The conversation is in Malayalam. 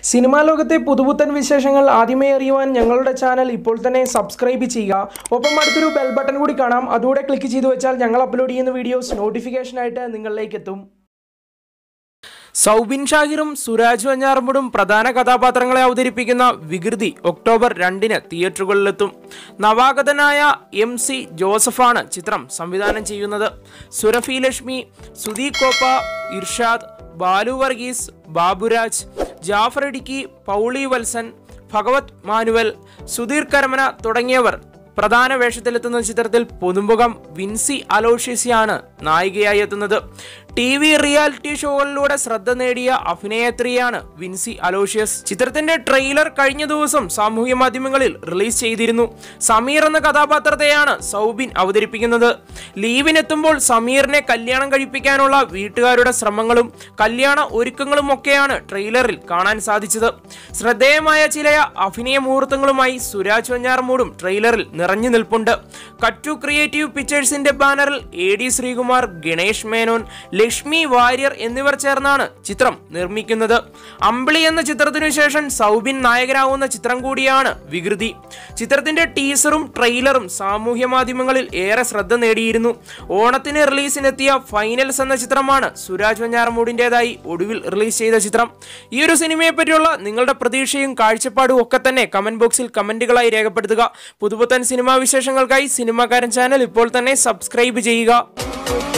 സിനിമാ ലോകത്തെ പുതുപുത്തൻ വിശേഷങ്ങൾ ആദ്യമേ അറിയുവാൻ ഞങ്ങളുടെ ചാനൽ ഇപ്പോൾ തന്നെ സബ്സ്ക്രൈബ് ചെയ്യുക. ഒപ്പം അടുത്തൊരു ബെൽ ബട്ടൺ കൂടി കാണാം. അതുകൂടെ ക്ലിക്ക് ചെയ്തു വെച്ചാൽ ഞങ്ങൾ അപ്ലോഡ് ചെയ്യുന്ന വീഡിയോസ് നോട്ടിഫിക്കേഷനായിട്ട് നിങ്ങളിലേക്ക് എത്തും. സൗബിൻ ഷാഹിറും സുരാജ് വെഞ്ഞാറമൂടും പ്രധാന കഥാപാത്രങ്ങളെ അവതരിപ്പിക്കുന്ന വികൃതി ഒക്ടോബർ 2-ന് തിയേറ്ററുകളിലെത്തും. നവാഗതനായ MC ജോസഫാണ് ചിത്രം സംവിധാനം ചെയ്യുന്നത്. സുരഭി ലക്ഷ്മി, സുദീപ് കോപ്പ, ഇർഷാദ്, ബാലു വർഗീസ്, ബാബുരാജ്, ജാഫർ ഇടുക്കി, പൗളി വത്സൻ, ഭഗവത് മാനുവൽ, സുധീർ കരമന തുടങ്ങിയവർ പ്രധാന വേഷത്തിലെത്തുന്ന ചിത്രത്തിൽ പുതുമുഖം വിൻസി അലോഷ്യസിയാണ് നായികയായി എത്തുന്നത്. TV റിയാലിറ്റി ഷോകളിലൂടെ ശ്രദ്ധ നേടിയ അഭിനേത്രിയാണ് വിൻസി അലോഷ്യസ്. ചിത്രത്തിന്റെ ട്രെയിലർ കഴിഞ്ഞ ദിവസം സാമൂഹ്യ മാധ്യമങ്ങളിൽ റിലീസ് ചെയ്തിരുന്നു. സമീർ എന്ന കഥാപാത്രത്തെയാണ് സൗബിൻ അവതരിപ്പിക്കുന്നത്. ലീവിനെത്തുമ്പോൾ സമീറിനെ കല്യാണം കഴിപ്പിക്കാനുള്ള വീട്ടുകാരുടെ ശ്രമങ്ങളും കല്യാണ ഒരുക്കങ്ങളും ഒക്കെയാണ് ട്രെയിലറിൽ കാണാൻ സാധിച്ചത്. ശ്രദ്ധേയമായ ചില അഭിനയ മുഹൂർത്തങ്ങളുമായി സുരാജ് വെഞ്ഞാറമൂടും ട്രെയിലറിൽ നിറഞ്ഞു നിൽപ്പുണ്ട്. കട്ടു ക്രിയേറ്റീവ് പിക്ചേഴ്സിന്റെ ബാനറിൽ AD ശ്രീകുമാർ, ഗണേഷ് മേനോൻ, ലക്ഷ്മി വാര്യർ എന്നിവർ ചേർന്നാണ് ചിത്രം നിർമ്മിക്കുന്നത്. അമ്പിളി എന്ന ചിത്രത്തിനു ശേഷം സൗബിൻ നായകനാവുന്ന ചിത്രം കൂടിയാണ് വികൃതി. ചിത്രത്തിന്റെ ടീസറും ട്രെയിലറും സാമൂഹ്യ മാധ്യമങ്ങളിൽ ഏറെ ശ്രദ്ധ നേടിയിരുന്നു. ഓണത്തിന് റിലീസിനെത്തിയ ഫൈനൽസ് എന്ന ചിത്രമാണ് സുരാജ് വെഞ്ഞാറമൂടിൻ്റെതായി ഒടുവിൽ റിലീസ് ചെയ്ത ചിത്രം. ഈ ഒരു സിനിമയെ പറ്റിയുള്ള നിങ്ങളുടെ പ്രതീക്ഷയും കാഴ്ചപ്പാടും ഒക്കെ തന്നെ കമന്റ് ബോക്സിൽ കമന്റുകളായി രേഖപ്പെടുത്തുക. പുതുപുത്തൻ സിനിമാ വിശേഷങ്ങൾക്കായി സിനിമാക്കാരൻ ചാനൽ ഇപ്പോൾ തന്നെ സബ്സ്ക്രൈബ് ചെയ്യുക.